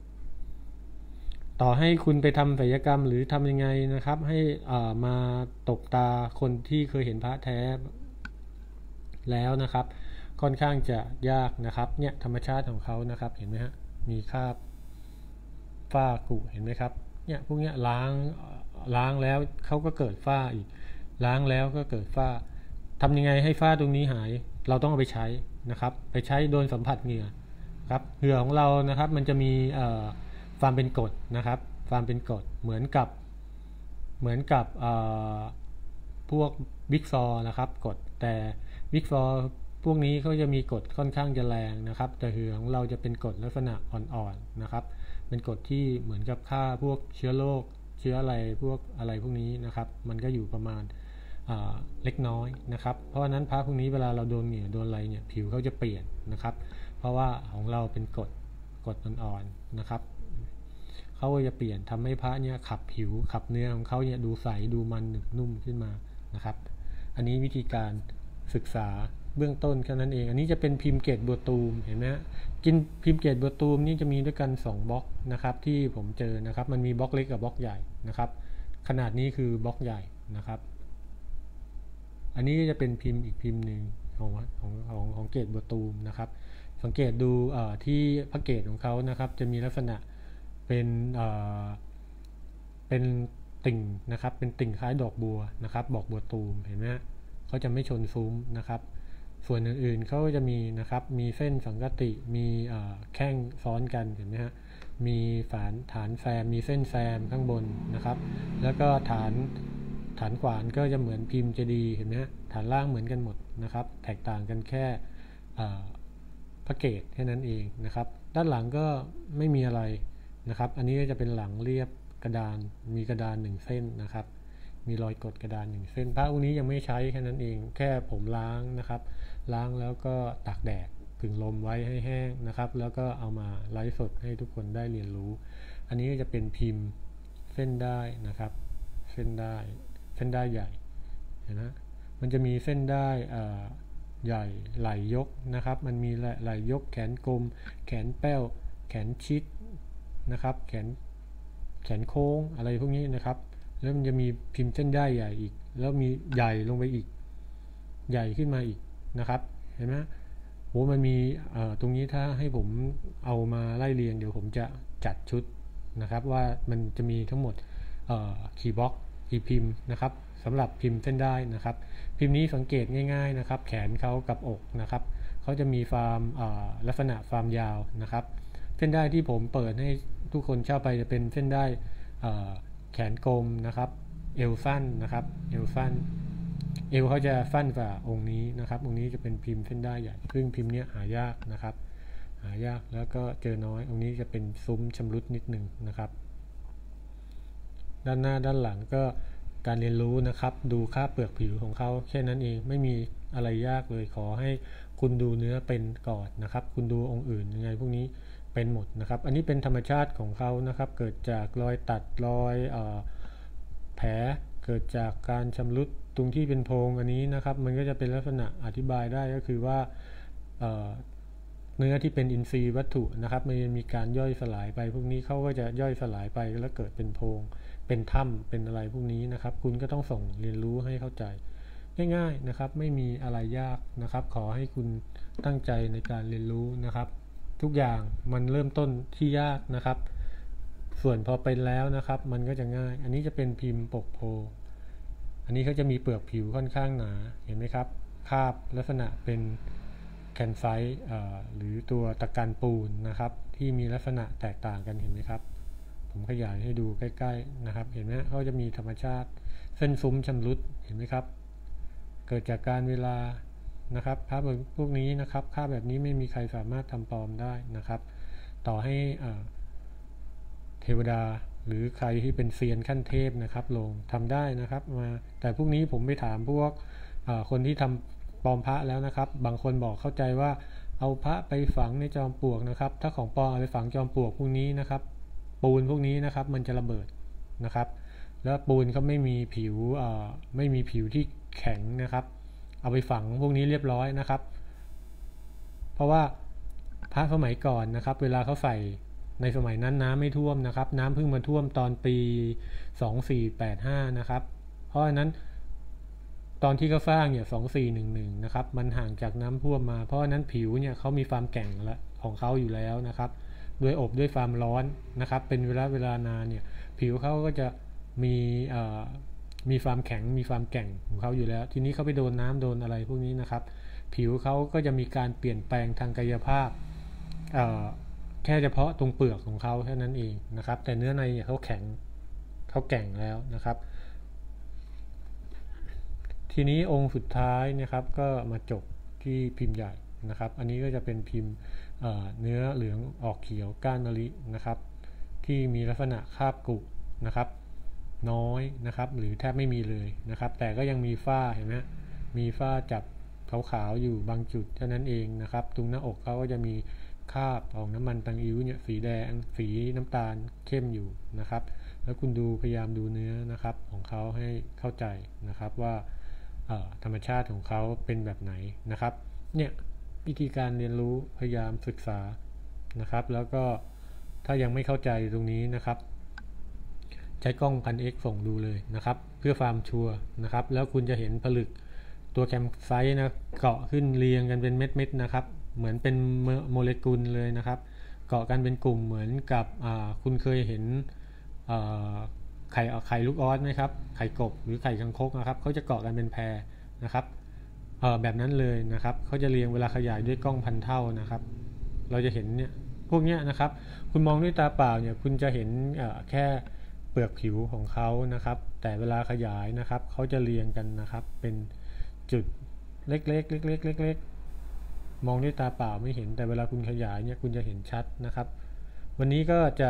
ต่อให้คุณไปทำศัลยกรรมหรือทำยังไงนะครับให้มาตกตาคนที่เคยเห็นพระแท้แล้วนะครับค่อนข้างจะยากนะครับเนี่ยธรรมชาติของเขานะครับเห็นไหมฮะมีคราบฝ้ากุเห็นไหมครับเนี่ยพวกนี้ล้างล้างแล้วเขาก็เกิดฝ้าอีกล้างแล้วก็เกิดฝ้าทำยังไงให้ฝ้าตรงนี้หายเราต้องเอาไปใช้นะครับไปใช้โดนสัมผัสเหงื่อครับเหงื่อของเรานะครับมันจะมีความเป็นกรดนะครับความเป็นกรดเหมือนกับเหมือนกับพวกบิ๊กซอนะครับกรดแต่บิ๊กซอพวกนี้เขาจะมีกรดค่อนข้างจะแรงนะครับแต่เหงื่อของเราจะเป็นกรดลักษณะอ่อนๆนะครับเป็นกรดที่เหมือนกับฆ่าพวกเชื้อโรคเชื้ออะไรพวกอะไรพวกนี้นะครับมันก็อยู่ประมาณเล็กน้อยนะครับเพราะฉะนั้นพระพวกนี้เวลาเราโดนเหงื่อโดนอะไรเนี่ยผิวเขาจะเปลี่ยนนะครับเพราะว่าของเราเป็นกรดกรดอ่อนๆนะครับเขาจะเปลี่ยนทำให้พระเนี่ยขับผิวขับเนื้อของเขาเนี่ยดูใสดูมันหนึบนุ่มขึ้นมานะครับอันนี้วิธีการศึกษาเบื้องต้นแค่นั้นเองอันนี้จะเป็นพิมพ์เกตบัวตูมเห็นไหมกินพิมพ์เกตบัวตูมนี่จะมีด้วยกันสองบล็อกนะครับที่ผมเจอนะครับมันมีบล็อกเล็กกับบล็อกใหญ่นะครับขนาดนี้คือบล็อกใหญ่นะครับอันนี้จะเป็นพิมพ์อีกพิมพ์หนึ่งของของของของเกตบัวตูมนะครับสังเกตดูที่พระเกตของเขานะครับจะมีลักษณะเป็นเป็นติ่งนะครับเป็นติ่งคล้ายดอกบัวนะครับดอกบัวตูมเห็นไหมเขาจะไม่ชนซุ้มนะครับส่วนอื่นๆเขาจะมีนะครับมีเส้นสังกติมีแข้งซ้อนกันเห็นไหมฮะมีฝานฐานแซมมีเส้นแซมข้างบนนะครับแล้วก็ฐานฐานขวานก็จะเหมือนพิมพ์เจดีย์เห็นไหมฮะฐานล่างเหมือนกันหมดนะครับแตกต่างกันแค่พระเกศแค่นั้นเองนะครับด้านหลังก็ไม่มีอะไรนะครับอันนี้ก็จะเป็นหลังเรียบกระดานมีกระดานหนึ่งเส้นนะครับมีรอยกดกระดานหนึ่งเส้นพระองค์นี้ยังไม่ใช้แค่นั้นเองแค่ผมล้างนะครับล้างแล้วก็ตากแดดผึ่งลมไว้ให้แห้งนะครับแล้วก็เอามาไลฟ์สดให้ทุกคนได้เรียนรู้อันนี้ก็จะเป็นพิมพ์เส้นได้นะครับเส้นได้เส้นได้ใหญ่นะมันจะมีเส้นได้ใหญ่ไหลยกนะครับมันมีไหลยกแขนกลมแขนแป้วแขนชิดนะครับแขนแขนโค้งอะไรพวกนี้นะครับแล้วมันจะมีพิมพ์เส้นได้ใหญ่อีกแล้วมีใหญ่ลงไปอีกใหญ่ขึ้นมาอีกนะครับเห็นไหมโหมันมีตรงนี้ถ้าให้ผมเอามาไล่เรียงเดี๋ยวผมจะจัดชุดนะครับว่ามันจะมีทั้งหมดกี่บล็อกกี่พิมพ์นะครับสำหรับพิมพ์เส้นได้นะครับพิมพ์นี้สังเกตง่ายๆนะครับแขนเขากับอกนะครับเขาจะมีฟาร์มลักษณะฟาร์มยาวนะครับเส้นได้ที่ผมเปิดให้ทุกคนเช่าไปจะเป็นเส้นได้แขนกลมนะครับเอวสั้นนะครับเอวสั้นเอวเขาจะสั้นกว่าองค์นี้นะครับองค์นี้จะเป็นพิมพ์เส้นได้ใหญ่ซึ่งพิมพ์นี้หายากนะครับหายากแล้วก็เจอน้อยองค์นี้จะเป็นซุ้มชำรุดนิดหนึ่งนะครับด้านหน้าด้านหลังก็การเรียนรู้นะครับดูค่าเปลือกผิวของเขาแค่นั้นเองไม่มีอะไรยากเลยขอให้คุณดูเนื้อเป็นก่อนนะครับคุณดูองค์อื่นยังไงพวกนี้เป็นหมดนะครับอันนี้เป็นธรรมชาติของเขานะครับเกิดจากรอยตัดรอยเอ่อแผลเกิดจากการชำรุดตรงที่เป็นโพรงอันนี้นะครับมันก็จะเป็นลักษณะอธิบายได้ก็คือว่าเอ่อเนื้อที่เป็นอินทรีย์วัตถุนะครับมันมีการย่อยสลายไปพวกนี้เขาก็จะย่อยสลายไปแล้วเกิดเป็นโพรงเป็นถ้ำเป็นอะไรพวกนี้นะครับคุณก็ต้องส่งเรียนรู้ให้เข้าใจง่ายๆนะครับไม่มีอะไรยากนะครับขอให้คุณตั้งใจในการเรียนรู้นะครับทุกอย่างมันเริ่มต้นที่ยากนะครับส่วนพอเป็นแล้วนะครับมันก็จะง่ายอันนี้จะเป็นพิมพ์ปกโพอันนี้เขาจะมีเปลือกผิวค่อนข้างหนาเห็นไหมครับคาบลักษณะเป็นแคนไซต์หรือตัวตะกันปูนนะครับที่มีลักษณะแตกต่างกันเห็นไหมครับผมขยายให้ดูใกล้ๆนะครับเห็นไหมเขาจะมีธรรมชาติเส้นซุ้มชำรุดเห็นไหมครับเกิดจากการเวลานะครับภาพพวกนี้นะครับค่าแบบนี้ไม่มีใครสามารถทำปลอมได้นะครับต่อให้เทวดาหรือใครที่เป็นเซียนขั้นเทพนะครับลงทำได้นะครับมาแต่พวกนี้ผมไปถามพวกคนที่ทำปลอมพระแล้วนะครับบางคนบอกเข้าใจว่าเอาพระไปฝังในจอมปลวกนะครับถ้าของปลอมเอาไปฝังจอมปลวกพวกนี้นะครับปูนพวกนี้นะครับมันจะระเบิดนะครับแล้วปูนก็ไม่มีผิวไม่มีผิวที่แข็งนะครับเอาไปฝังพวกนี้เรียบร้อยนะครับเพราะว่าพระสมัยก่อนนะครับเวลาเขาใส่ในสมัยนั้นน้ำไม่ท่วมนะครับน้ำเพิ่งมาท่วมตอนปีสองสี่แปดห้านะครับเพราะฉะนั้นตอนที่เขาสร้างเนี่ยสองสี่หนึ่งหนึ่งนะครับมันห่างจากน้ำท่วมมาเพราะฉะนั้นผิวเนี่ยเขามีความแข็งและของเขาอยู่แล้วนะครับด้วยอบด้วยความร้อนนะครับเป็นเวลาเวลานานเนี่ยผิวเขาก็จะมีมีความแข็งมีความแกร่งของเขาอยู่แล้วทีนี้เขาไปโดนน้ำโดนอะไรพวกนี้นะครับผิวเขาก็จะมีการเปลี่ยนแปลงทางกายภาพแค่เฉพาะตรงเปลือกของเขาแค่นั้นเองนะครับแต่เนื้อในเนี่ยเขาแข็งเขาแกร่งแล้วนะครับทีนี้องค์สุดท้ายนะครับก็มาจบที่พิมพ์ใหญ่นะครับอันนี้ก็จะเป็นพิมพ์เนื้อเหลืองออกเขียวก้านมะลินะครับที่มีลักษณะคาบกุนะครับน้อยนะครับหรือแทบไม่มีเลยนะครับแต่ก็ยังมีฝ้าเห็นไหมมีฝ้าจับขาวๆอยู่บางจุดเท่านั้นเองนะครับตรงหน้าอกเขาก็จะมีคราบของน้ำมันตังอิ๋วเนี่ยสีแดงสีน้ำตาลเข้มอยู่นะครับแล้วคุณดูพยายามดูเนื้อนะครับของเขาให้เข้าใจนะครับว่าธรรมชาติของเขาเป็นแบบไหนนะครับเนี่ยวิธีการเรียนรู้พยายามศึกษานะครับแล้วก็ถ้ายังไม่เข้าใจตรงนี้นะครับใช้กล้องพัน เอ็กซ์ ส่งดูเลยนะครับเพื่อความชัวร์นะครับแล้วคุณจะเห็นผลึกตัวแคมไซต์นะเกาะขึ้นเรียงกันเป็นเม็ดๆนะครับเหมือนเป็นโมเลกุลเลยนะครับเกาะกันเป็นกลุ่มเหมือนกับคุณเคยเห็นไข่ไข่ลูกออสไหมครับไข่กบหรือไข่คังคกนะครับเขาจะเกาะกันเป็นแพรนะครับแบบนั้นเลยนะครับเขาจะเรียงเวลาขยายด้วยกล้องพันเท่านะครับเราจะเห็นเนี่ยพวกนี้นะครับคุณมองด้วยตาเปล่าเนี่ยคุณจะเห็นแค่เปลือกผิวของเขานะครับแต่เวลาขยายนะครับเขาจะเรียงกันนะครับเป็นจุดเล็กๆเล็กๆเล็กๆมองด้วยตาเปล่าไม่เห็นแต่เวลาคุณขยายเนี่ยคุณจะเห็นชัดนะครับวันนี้ก็จะ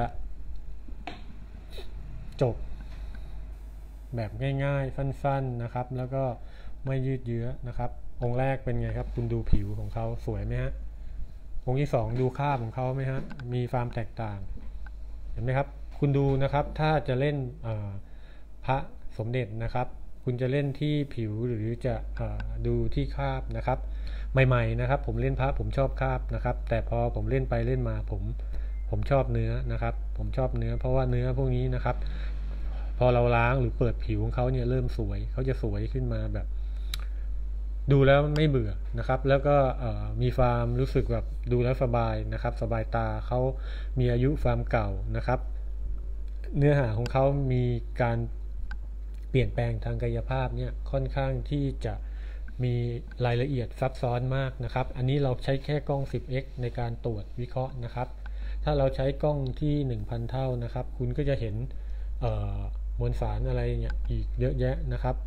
จบแบบง่ายๆสั้นๆนะครับแล้วก็ไม่ยืดเยื้อนะครับองค์แรกเป็นไงครับคุณดูผิวของเขาสวยไหมฮะองค์ที่สองดูคราบของเขาไหมฮะมีความแตกต่างเห็นไหมครับคุณดูนะครับถ้าจะเล่นพระสมเด็จนะครับคุณจะเล่นที่ผิวหรือจะดูที่คราบนะครับใหม่ๆนะครับผมเล่นพระผมชอบคราบนะครับแต่พอผมเล่นไปเล่นมาผมผมชอบเนื้อนะครับผมชอบเนื้อเพราะว่าเนื้อพวกนี้นะครับพอเราล้างหรือเปิดผิวของเขาเนี่ยเริ่มสวยเขาจะสวยขึ้นมาแบบดูแล้วไม่เบื่อนะครับแล้วก็มีความรู้สึกแบบดูแล้วสบายนะครับสบายตาเขามีอายุความเก่านะครับเนื้อหาของเขามีการเปลี่ยนแปลงทางกายภาพเนี่ยค่อนข้างที่จะมีรายละเอียดซับซ้อนมากนะครับอันนี้เราใช้แค่กล้อง สิบเอ็กซ์ ในการตรวจวิเคราะห์นะครับถ้าเราใช้กล้องที่ หนึ่งพัน เท่านะครับคุณก็จะเห็นมวลสารอะไรเนี่ยอีกเยอะแยะนะครับ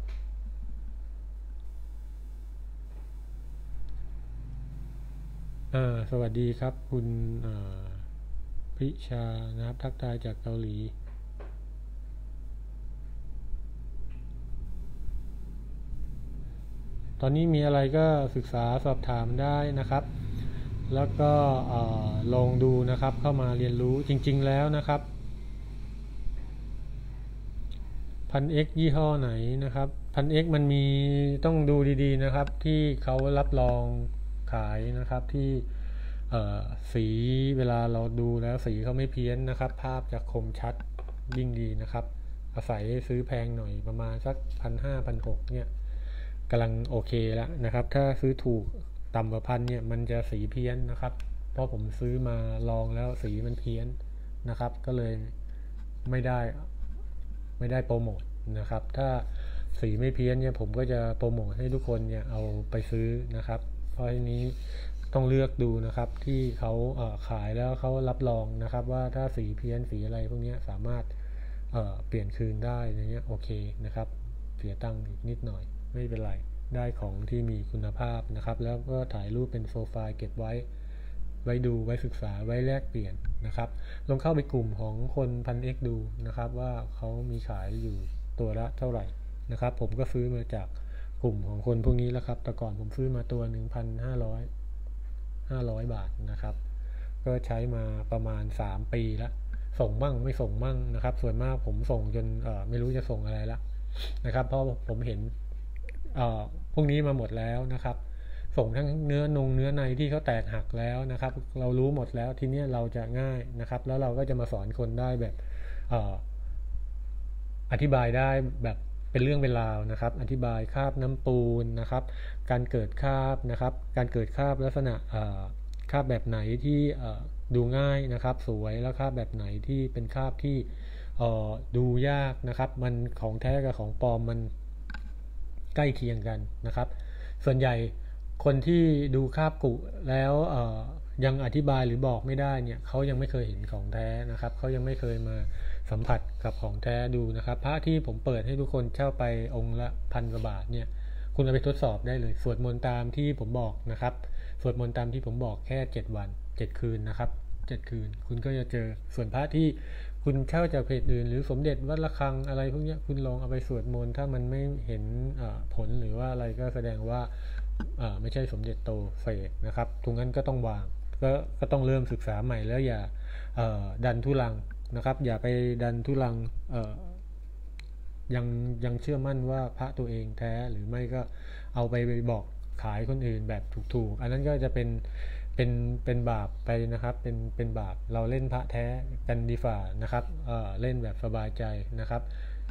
สวัสดีครับคุณพิชานะครับทักทายจากเกาหลีตอนนี้มีอะไรก็ศึกษาสอบถามได้นะครับแล้วก็ลองดูนะครับเข้ามาเรียนรู้จริงๆแล้วนะครับพัน เอ็กซ์ ยี่ห้อไหนนะครับพัน เอ็กซ์ มันมีต้องดูดีๆนะครับที่เขารับรองขายนะครับที่สีเวลาเราดูแล้วสีเขาไม่เพี้ยนนะครับภาพจะคมชัดยิ่งดีนะครับอาศัยซื้อแพงหน่อยประมาณสักพันห้าพันหกเนี่ยกำลังโอเคแล้วนะครับถ้าซื้อถูกต่ำกว่าพันเนี่ยมันจะสีเพี้ยนนะครับเพราะผมซื้อมาลองแล้วสีมันเพี้ยนนะครับก็เลยไม่ได้ไม่ได้โปรโมทนะครับถ้าสีไม่เพี้ยนเนี่ยผมก็จะโปรโมทให้ทุกคนเนี่ยเอาไปซื้อนะครับเพราะทีนี้ต้องเลือกดูนะครับที่เขาขายแล้วเขารับรองนะครับว่าถ้าสีเพี้ยนสีอะไรพวกนี้สามารถเเปลี่ยนคืนได้อย่างเงี้ยโอเคนะครับเสียตังค์อีกนิดหน่อยไม่เป็นไรได้ของที่มีคุณภาพนะครับแล้วก็ถ่ายรูปเป็นโปรไฟล์เก็บไว้ไว้ดูไว้ศึกษาไว้แลกเปลี่ยนนะครับลองเข้าไปกลุ่มของคนพัน เอ็กซ์ ดูนะครับว่าเขามีขายอยู่ตัวละเท่าไหร่นะครับผมก็ซื้อมาจากกลุ่มของคนพวกนี้แล้วครับแต่ก่อนผมซื้อมาตัว หนึ่งพันห้าร้อย ห้าร้อย บาทนะครับก็ใช้มาประมาณสามปีแล้วส่งมั่งไม่ส่งมั่งนะครับส่วนมากผมส่งจนไม่รู้จะส่งอะไรละนะครับเพราะผมเห็นพวกนี้มาหมดแล้วนะครับส่งทั้งเนื้อนงเนื้อในที่เขาแตกหักแล้วนะครับเรารู้หมดแล้วทีนี้เราจะง่ายนะครับแล้วเราก็จะมาสอนคนได้แบบอธิบายได้แบบเป็นเรื่องเป็นราวนะครับอธิบายคราบน้ำปูนนะครับการเกิดคราบนะครับการเกิดคราบลักษณะคราบแบบไหนที่ดูง่ายนะครับสวยแล้วคราบแบบไหนที่เป็นคราบที่ดูยากนะครับมันของแท้กับของปลอมมันใกล้เคียงกันนะครับส่วนใหญ่คนที่ดูคราบกุแล้วยังอธิบายหรือบอกไม่ได้เนี่ยเขายังไม่เคยเห็นของแท้นะครับเขายังไม่เคยมาสัมผัสกับของแท้ดูนะครับพระที่ผมเปิดให้ทุกคนเช่าไปองค์ละพันกว่าบาทเนี่ยคุณเอาไปทดสอบได้เลยสวดมนต์ตามที่ผมบอกนะครับสวดมนต์ตามที่ผมบอกแค่เจ็ดวันเจ็ดคืนนะครับเจ็ดคืนคุณก็จะเจอส่วนพระที่คุณเช่าจากเพจอื่นหรือสมเด็จวัดระฆังอะไรพวกนี้คุณลองเอาไปสวดมนต์ถ้ามันไม่เห็นผลหรือว่าอะไรก็แสดงว่าไม่ใช่สมเด็จโตเฟกนะครับทุกนั้นก็ต้องวางก็ก็ต้องเริ่มศึกษาใหม่แล้วอย่าดันทุลังนะครับอย่าไปดันทุลังยังยังเชื่อมั่นว่าพระตัวเองแท้หรือไม่ก็เอาไปบอกขายคนอื่นแบบถูกๆอันนั้นก็จะเป็นเป็นเป็นบาปไปนะครับเป็นเป็นบาปเราเล่นพระแท้กันดีฝ่านะครับ เอ่อ เล่นแบบสบายใจนะครับ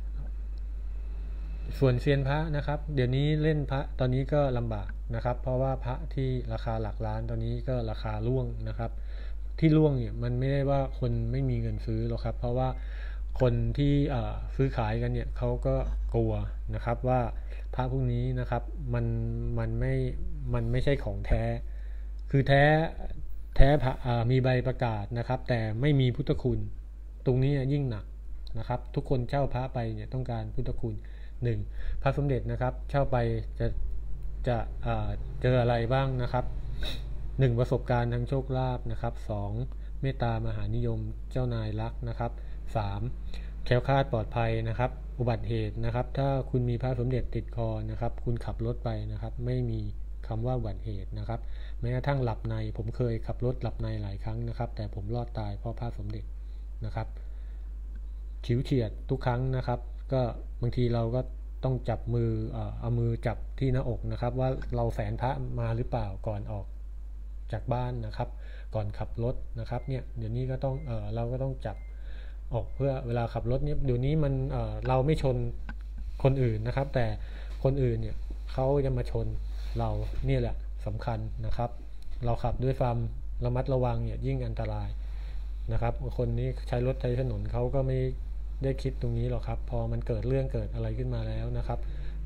ส่วนเซียนพระนะครับเดี๋ยวนี้เล่นพระตอนนี้ก็ลำบากนะครับเพราะว่าพระที่ราคาหลักล้านตอนนี้ก็ราคาร่วงนะครับที่ร่วงเนี่ยมันไม่ได้ว่าคนไม่มีเงินซื้อหรอกครับเพราะว่าคนที่ซื้อขายกันเนี่ยเขาก็กลัวนะครับว่าพระพวกนี้นะครับมันมันไม่มันไม่ใช่ของแท้คือแท้แท้มีใบประกาศนะครับแต่ไม่มีพุทธคุณตรงนี้ยิ่งหนักนะครับทุกคนเช่าพระไปเนี่ยต้องการพุทธคุณหนึ่งพระสมเด็จนะครับเช่าไปจะจะเจออะไรบ้างนะครับหนึ่งประสบการณ์ทางโชคลาภนะครับสองเมตตามหานิยมเจ้านายรักนะครับสามแคล้วคลาดปลอดภัยนะครับอุบัติเหตุนะครับถ้าคุณมีพระสมเด็จติดคอนะครับคุณขับรถไปนะครับไม่มีคำว่าอุบัติเหตุนะครับแม้กระทั่งหลับในผมเคยขับรถหลับในหลายครั้งนะครับแต่ผมรอดตายเพราะพระสมเด็จนะครับฉิวเฉียดทุกครั้งนะครับก็บางทีเราก็ต้องจับมือเอามือจับที่หน้าอกนะครับว่าเราแฝงพระมาหรือเปล่าก่อนออกจากบ้านนะครับก่อนขับรถนะครับเนี่ยเดี๋ยวนี้ก็ต้องเออเราก็ต้องจับออกเพื่อเวลาขับรถเนี่ยเดี๋ยวนี้มันเออเราไม่ชนคนอื่นนะครับแต่คนอื่นเนี่ยเขาจะมาชนเราเนี่ยแหละสำคัญนะครับเราขับด้วยความระมัดระวังเนี่ยยิ่งอันตรายนะครับคนนี้ใช้รถใช้ถนนเขาก็ไม่ได้คิดตรงนี้หรอกครับพอมันเกิดเรื่องเกิดอะไรขึ้นมาแล้วนะครับ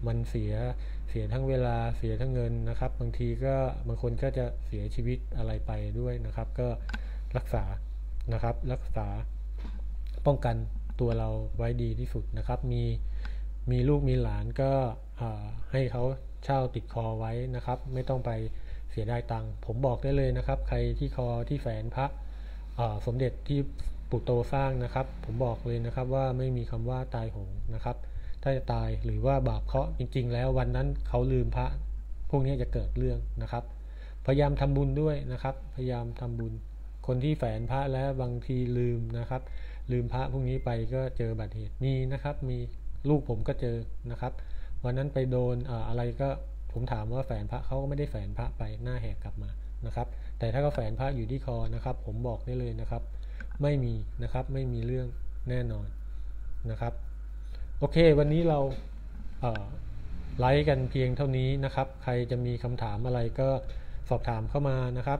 มันเสียเสียทั้งเวลาเสียทั้งเงินนะครับบางทีก็บางคนก็จะเสียชีวิตอะไรไปด้วยนะครับก็รักษานะครับรักษาป้องกันตัวเราไว้ดีที่สุดนะครับมีมีลูกมีหลานก็ให้เขาเช่าติดคอไว้นะครับไม่ต้องไปเสียดายตังค์ผมบอกได้เลยนะครับใครที่คอที่แฝนพระสมเด็จที่ปู่โตสร้างนะครับผมบอกเลยนะครับว่าไม่มีคำว่าตายโหงนะครับถ้าจะตายหรือว่าบาปเคราะห์จริงๆแล้ววันนั้นเขาลืมพระพวกนี้จะเกิดเรื่องนะครับพยายามทำบุญด้วยนะครับพยายามทำบุญคนที่แฝนพระแล้วบางทีลืมนะครับลืมพระพวกนี้ไปก็เจออุบัติเหตุมีนะครับมีลูกผมก็เจอนะครับวันนั้นไปโดนอะไรก็ผมถามว่าแฝนพระเขาก็ไม่ได้แฝนพระไปหน้าแหกกลับมานะครับแต่ถ้าเขาแฝนพระอยู่ที่คอนะครับผมบอกได้เลยนะครับไม่มีนะครับไม่มีเรื่องแน่นอนนะครับโอเควันนี้เราเอ่อไลฟ์กันเพียงเท่านี้นะครับใครจะมีคำถามอะไรก็สอบถามเข้ามานะครับ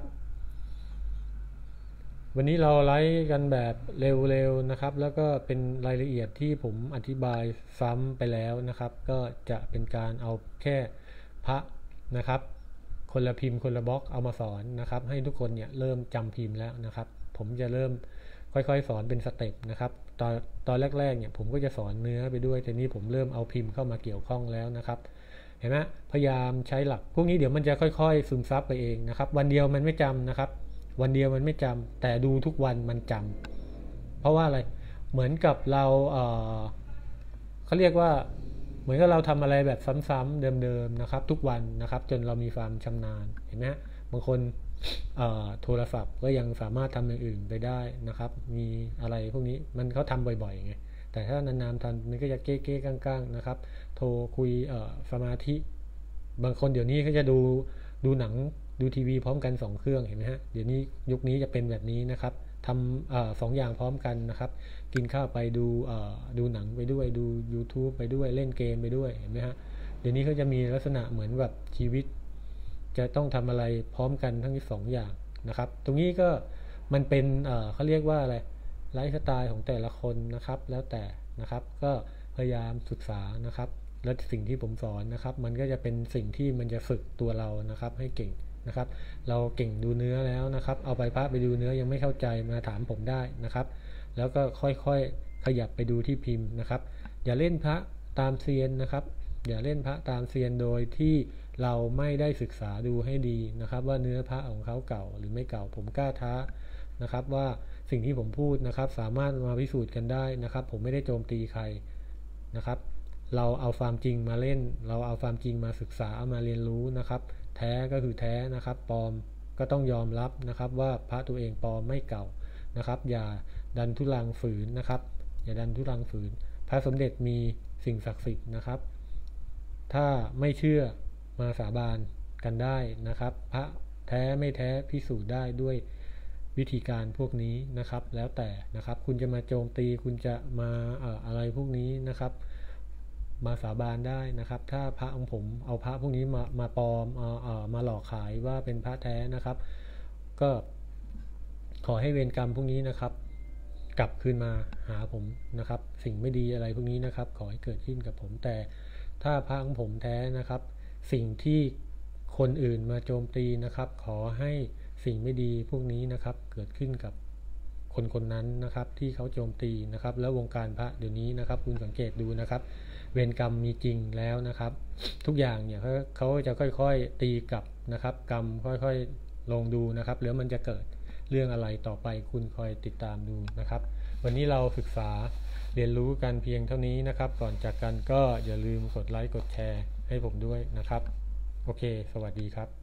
วันนี้เราไลฟ์กันแบบเร็วๆนะครับแล้วก็เป็นรายละเอียดที่ผมอธิบายซ้ำไปแล้วนะครับก็จะเป็นการเอาแค่พระนะครับคนละพิมพ์คนละบล็อกเอามาสอนนะครับให้ทุกคนเนี่ยเริ่มจำพิมพ์แล้วนะครับผมจะเริ่มค่อยๆสอนเป็นสเต็ปนะครับตอนตอนแรกๆเนี่ยผมก็จะสอนเนื้อไปด้วยแต่นี้ผมเริ่มเอาพิมพ์เข้ามาเกี่ยวข้องแล้วนะครับเห็นไหมพยายามใช้หลักพวกนี้เดี๋ยวมันจะค่อยๆซึมซับไปเองนะครับวันเดียวมันไม่จำนะครับวันเดียวมันไม่จำแต่ดูทุกวันมันจำเพราะว่าอะไรเหมือนกับเราเอ่อเขาเรียกว่าเหมือนกับเราทำอะไรแบบซ้ำๆเดิมๆนะครับทุกวันนะครับจนเรามีความชำนาญเห็นไหมบางคนโทรศัพท์ก็ยังสามารถทำอย่างอื่นไปได้นะครับมีอะไรพวกนี้มันเขาทำบ่อยๆไงแต่ถ้านานๆทำมันก็จะเก๊ๆก้างๆนะครับโทรคุยสมาธิบางคนเดี๋ยวนี้เขาจะดูดูหนังดูทีวีพร้อมกันสองเครื่องเห็นไหมฮะเดี๋ยวนี้ยุคนี้จะเป็นแบบนี้นะครับทำสองอย่างพร้อมกันนะครับกินข้าวไปดูดูหนังไปด้วยดู YouTube ไปด้วยเล่นเกมไปด้วยเห็นไหมฮะเดี๋ยวนี้เขาจะมีลักษณะเหมือนแบบชีวิตจะต้องทำอะไรพร้อมกันทั้งสองอย่างนะครับตรงนี้ก็มันเป็นเขาเรียกว่าอะไรไลฟ์สไตล์ของแต่ละคนนะครับแล้วแต่นะครับก็พยายามศึกษานะครับและสิ่งที่ผมสอนนะครับมันก็จะเป็นสิ่งที่มันจะฝึกตัวเรานะครับให้เก่งนะครับเราเก่งดูเนื้อแล้วนะครับเอาไปพระไปดูเนื้อยังไม่เข้าใจมาถามผมได้นะครับแล้วก็ค่อยๆขยับไปดูที่พิมพ์นะครับอย่าเล่นพระตามเซียนนะครับอย่าเล่นพระตามเซียนโดยที่เราไม่ได้ศึกษาดูให้ดีนะครับว่าเนื้อพระของเขาเก่าหรือไม่เก่าผมกล้าท้านะครับว่าสิ่งที่ผมพูดนะครับสามารถมาพิสูจน์กันได้นะครับผมไม่ได้โจมตีใครนะครับเราเอาความจริงมาเล่นเราเอาความจริงมาศึกษาเอามาเรียนรู้นะครับแท้ก็คือแท้นะครับปลอมก็ต้องยอมรับนะครับว่าพระตัวเองปลอมไม่เก่านะครับอย่าดันทุรังฝืนนะครับอย่าดันทุรังฝืนพระสมเด็จมีสิ่งศักดิ์สิทธิ์นะครับถ้าไม่เชื่อมาสาบานกันได้นะครับพระแท้ไม่แท้พิสูจน์ได้ด้วยวิธีการพวกนี้นะครับแล้วแต่นะครับคุณจะมาโจมตีคุณจะมาเอ่ออะไรพวกนี้นะครับมาสาบานได้นะครับถ้าพระของผมเอาพระพวกนี้มามาปลอมเอาเอ่อมาหลอกขายว่าเป็นพระแท้นะครับก็ขอให้เวรกรรมพวกนี้นะครับกลับคืนมาหาผมนะครับสิ่งไม่ดีอะไรพวกนี้นะครับขอให้เกิดขึ้นกับผมแต่ถ้าพระของผมแท้นะครับสิ่งที่คนอื่นมาโจมตีนะครับขอให้สิ่งไม่ดีพวกนี้นะครับเกิดขึ้นกับคนคนนั้นนะครับที่เขาโจมตีนะครับแล้ววงการพระเดี๋ยวนี้นะครับคุณสังเกตดูนะครับเวรกรรมมีจริงแล้วนะครับทุกอย่างเนี่ยเขาเขาจะค่อยๆตีกลับนะครับกรรมค่อยๆลงดูนะครับแล้วมันจะเกิดเรื่องอะไรต่อไปคุณคอยติดตามดูนะครับวันนี้เราศึกษาเรียนรู้กันเพียงเท่านี้นะครับก่อนจากกันก็อย่าลืมกดไลค์กดแชร์ให้ผมด้วยนะครับโอเคสวัสดีครับ